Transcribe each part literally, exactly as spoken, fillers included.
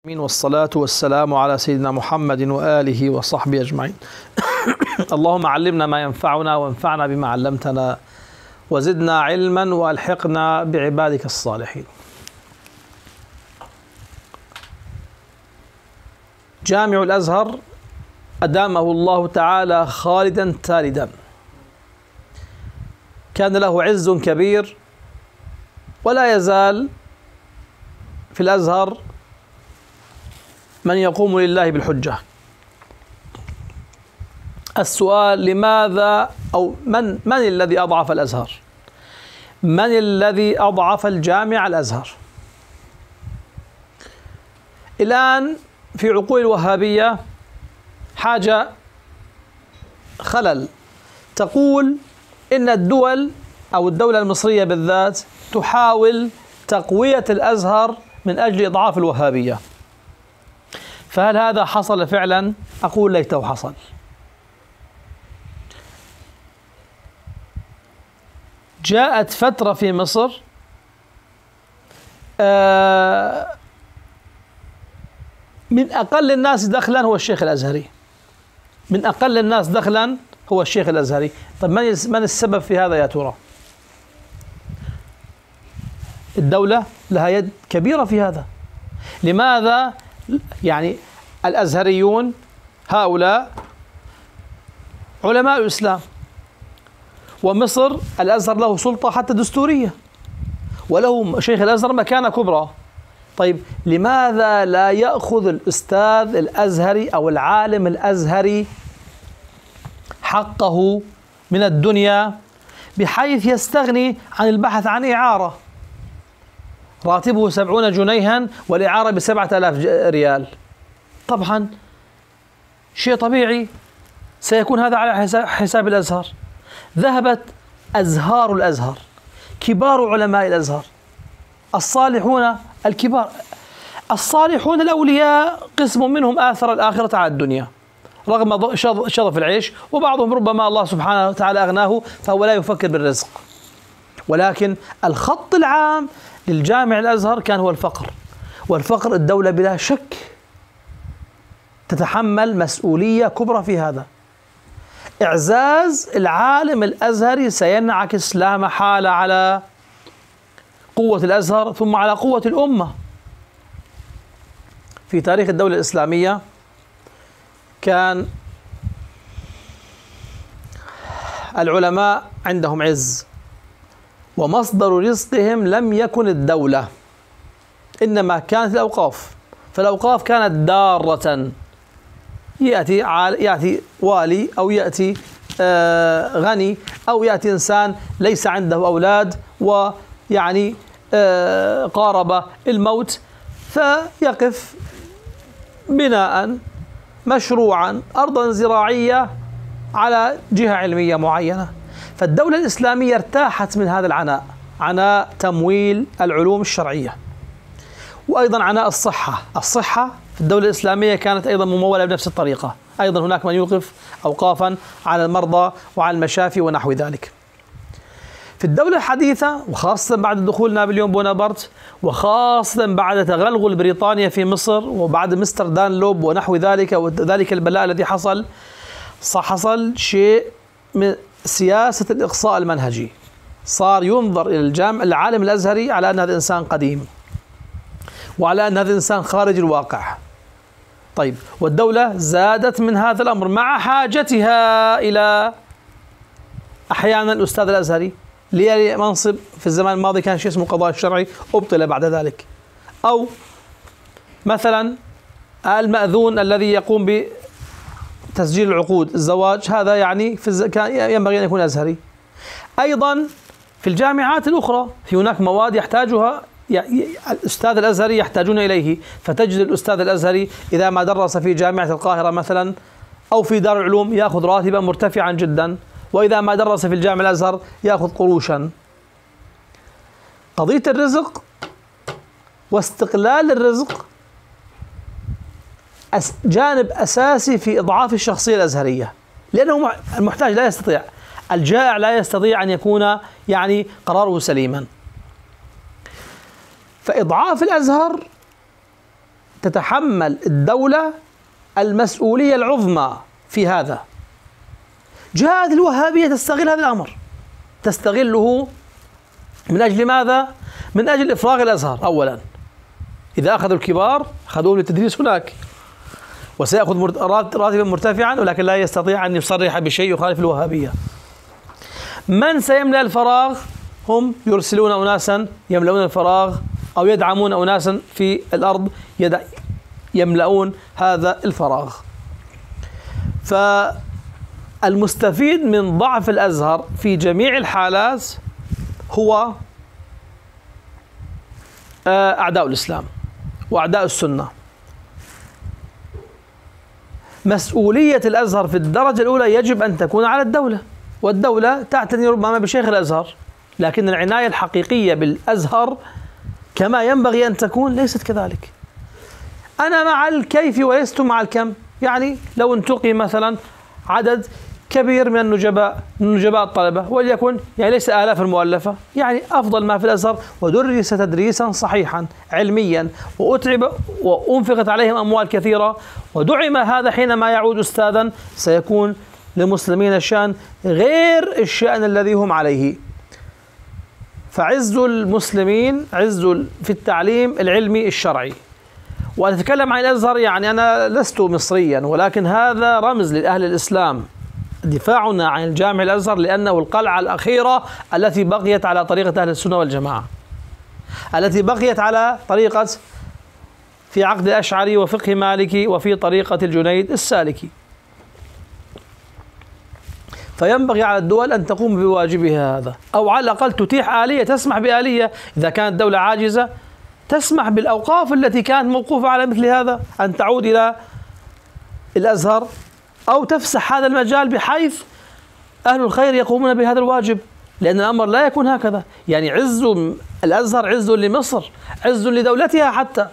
والصلاة والسلام على سيدنا محمد وآله وصحبه أجمعين. اللهم علمنا ما ينفعنا وانفعنا بما علمتنا وزدنا علما وألحقنا بعبادك الصالحين. جامع الأزهر أدامه الله تعالى خالدا تالدا، كان له عز كبير، ولا يزال في الأزهر من يقوم لله بالحجة. السؤال: لماذا أو من من الذي أضعف الأزهر؟ من الذي أضعف الجامع الأزهر؟ الآن في عقول الوهابية حاجة خلل، تقول إن الدول أو الدولة المصرية بالذات تحاول تقوية الأزهر من أجل إضعاف الوهابية. فهل هذا حصل فعلا؟ أقول ليته حصل. جاءت فترة في مصر من أقل الناس دخلا هو الشيخ الأزهري، من أقل الناس دخلا هو الشيخ الأزهري. طيب من من السبب في هذا يا ترى؟ الدولة لها يد كبيرة في هذا. لماذا يعني الأزهريون هؤلاء علماء الإسلام، ومصر الأزهر له سلطة حتى دستورية، وله شيخ الأزهر مكانة كبرى. طيب لماذا لا يأخذ الأستاذ الأزهري أو العالم الأزهري حقه من الدنيا بحيث يستغني عن البحث عن إعارة؟ راتبه سبعون جنيها والإعارة بسبعة آلاف ريال. طبعا شيء طبيعي سيكون هذا على حساب الأزهر. ذهبت أزهار الأزهر، كبار علماء الأزهر، الصالحون الكبار، الصالحون الأولياء قسم منهم آثر الآخرة على الدنيا رغم شظف العيش، وبعضهم ربما الله سبحانه وتعالى أغناه فهو لا يفكر بالرزق. ولكن الخط العام للجامع الأزهر كان هو الفقر، والفقر الدولة بلا شك تتحمل مسؤولية كبرى في هذا. إعزاز العالم الأزهري سينعكس لا محالة على قوة الأزهر ثم على قوة الأمة. في تاريخ الدولة الإسلامية كان العلماء عندهم عز، ومصدر رزقهم لم يكن الدولة، إنما كانت الأوقاف. فالأوقاف كانت دارة، يأتي يأتي والي أو يأتي آه غني أو يأتي إنسان ليس عنده أولاد ويعني آه قارب الموت، فيقف بناء مشروعا أرضا زراعية على جهة علمية معينة. فالدولة الإسلامية ارتاحت من هذا العناء، عناء تمويل العلوم الشرعية، وأيضا عناء الصحة. الصحة في الدولة الإسلامية كانت أيضا ممولة بنفس الطريقة، أيضا هناك من يوقف أوقافا على المرضى وعلى المشافي ونحو ذلك. في الدولة الحديثة وخاصة بعد دخول نابليون بونابرت، وخاصة بعد تغلغل بريطانيا في مصر وبعد مستر دانلوب ونحو ذلك وذلك البلاء الذي حصل، حصل شيء من سياسة الإقصاء المنهجي. صار ينظر إلى الجامع العالم الأزهري على أن هذا إنسان قديم، وعلى أن هذا إنسان خارج الواقع. طيب والدولة زادت من هذا الأمر مع حاجتها إلى أحيانا الأستاذ الأزهري لي منصب. في الزمان الماضي كان شيء اسمه قضاء الشرعي، أبطل بعد ذلك. أو مثلا المأذون الذي يقوم بتسجيل العقود الزواج، هذا يعني في الز... كان ينبغي أن يكون أزهري. أيضا في الجامعات الأخرى في هناك مواد يحتاجها الأستاذ الأزهري يحتاجون إليه، فتجد الأستاذ الأزهري إذا ما درس في جامعة القاهرة مثلا أو في دار العلوم يأخذ راتبا مرتفعا جدا، وإذا ما درس في الجامع الأزهر يأخذ قروشا. قضية الرزق واستقلال الرزق جانب أساسي في إضعاف الشخصية الأزهرية، لأنه المحتاج لا يستطيع، الجائع لا يستطيع أن يكون يعني قراره سليما. فإضعاف الأزهر تتحمل الدولة المسؤولية العظمى في هذا. جاءت الوهابية تستغل هذا الأمر، تستغله من أجل ماذا؟ من أجل إفراغ الأزهر. أولا إذا أخذوا الكبار أخذوه للتدريس هناك، وسيأخذ راتبا مرتفعا، ولكن لا يستطيع أن يصرح بشيء يخالف الوهابية. من سيملأ الفراغ؟ هم يرسلون أناسا يملؤون الفراغ، أو يدعمون أناسا في الأرض يملؤون هذا الفراغ. فالمستفيد من ضعف الأزهر في جميع الحالات هو أعداء الإسلام وأعداء السنة. مسؤولية الأزهر في الدرجة الأولى يجب أن تكون على الدولة، والدولة تعتني ربما بشيخ الأزهر، لكن العناية الحقيقية بالأزهر كما ينبغي أن تكون ليست كذلك. أنا مع الكيف ولست مع الكم. يعني لو انتقي مثلا عدد كبير من النجباء نجباء الطلبة، وليكن يعني ليس آلاف المؤلفة، يعني أفضل ما في الأزهر، ودرس تدريسا صحيحا علميا، وأتعب وأنفقت عليهم أموال كثيرة، ودعم هذا حينما يعود أستاذا سيكون للمسلمين الشأن غير الشأن الذي هم عليه. فعز المسلمين عز في التعليم العلمي الشرعي. وأتكلم عن الأزهر، يعني أنا لست مصريا، ولكن هذا رمز لأهل الإسلام، دفاعنا عن الجامع الأزهر، لأنه القلعة الأخيرة التي بقيت على طريقة أهل السنة والجماعة، التي بقيت على طريقة في عقد الأشعري وفقه مالكي وفي طريقة الجنيد السالكي. فينبغي على الدول أن تقوم بواجبها هذا، أو على الأقل تتيح آلية تسمح بآلية. إذا كانت الدولة عاجزة تسمح بالأوقاف التي كانت موقوفة على مثل هذا أن تعود إلى الأزهر، أو تفسح هذا المجال بحيث أهل الخير يقومون بهذا الواجب، لأن الأمر لا يكون هكذا. يعني عز الأزهر عز لمصر، عز لدولتها حتى.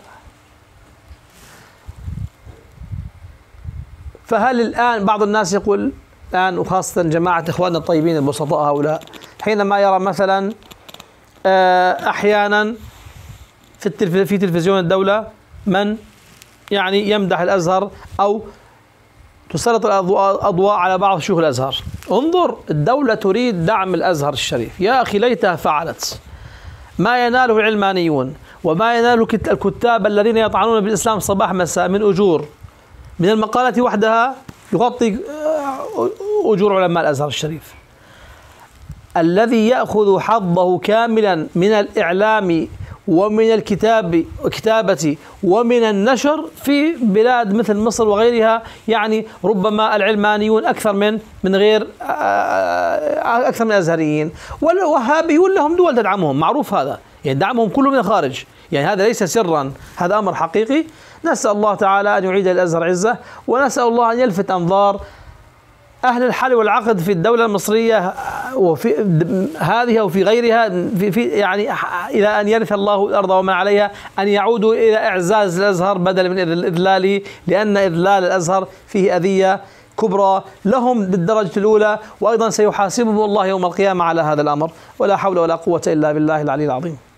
فهل الآن بعض الناس يقول الآن، وخاصة جماعة إخواننا الطيبين البسطاء هؤلاء، حينما يرى مثلا أحيانا في في تلفزيون الدولة من يعني يمدح الأزهر أو تسلط الأضواء على بعض شيوخ الأزهر، انظر، الدولة تريد دعم الأزهر الشريف، يا أخي ليتها فعلت. ما يناله العلمانيون وما يناله الكتاب الذين يطعنون بالإسلام صباح مساء من أجور، من المقالة وحدها يغطي أجور علماء الأزهر الشريف. الذي يأخذ حظه كاملا من الإعلام ومن الكتاب كتابة ومن النشر في بلاد مثل مصر وغيرها، يعني ربما العلمانيون أكثر من من غير أكثر من الأزهريين، والوهابيون لهم دول تدعمهم، معروف هذا، يعني دعمهم كله من الخارج، يعني هذا ليس سرا، هذا أمر حقيقي. نسأل الله تعالى أن يعيد الأزهر عزة، ونسأل الله أن يلفت أنظار أهل الحل والعقد في الدولة المصرية وفي هذه وفي غيرها في, في يعني إلى أن يرث الله الأرض ومن عليها، أن يعودوا إلى إعزاز الأزهر بدلا من إذلاله، لأن إذلال الأزهر فيه أذية كبرى لهم بالدرجة الأولى، وأيضا سيحاسبهم الله يوم القيامة على هذا الأمر. ولا حول ولا قوة إلا بالله العلي العظيم.